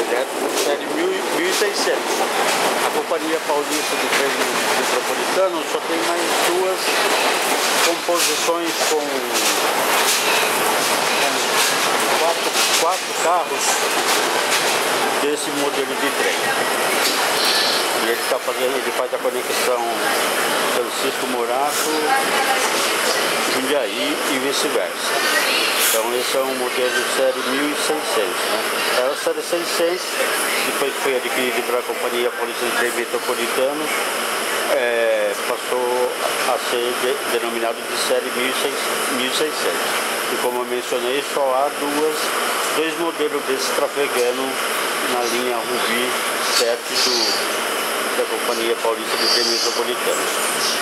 elétrico série 1600. A Companhia Paulista de Trem Metropolitano só tem mais duas composições com quatro carros desse modelo de trem. E ele faz a conexão Francisco Morato, Jundiaí e vice-versa. Então esse é um modelo série 1600, né? A série 600, depois que foi adquirido pela Companhia Paulista de Trem Metropolitano, passou a ser denominado de série 1600. E como eu mencionei, só há dois modelos desses trafegando na linha Rubi 7 da Companhia Paulista de Trem Metropolitano.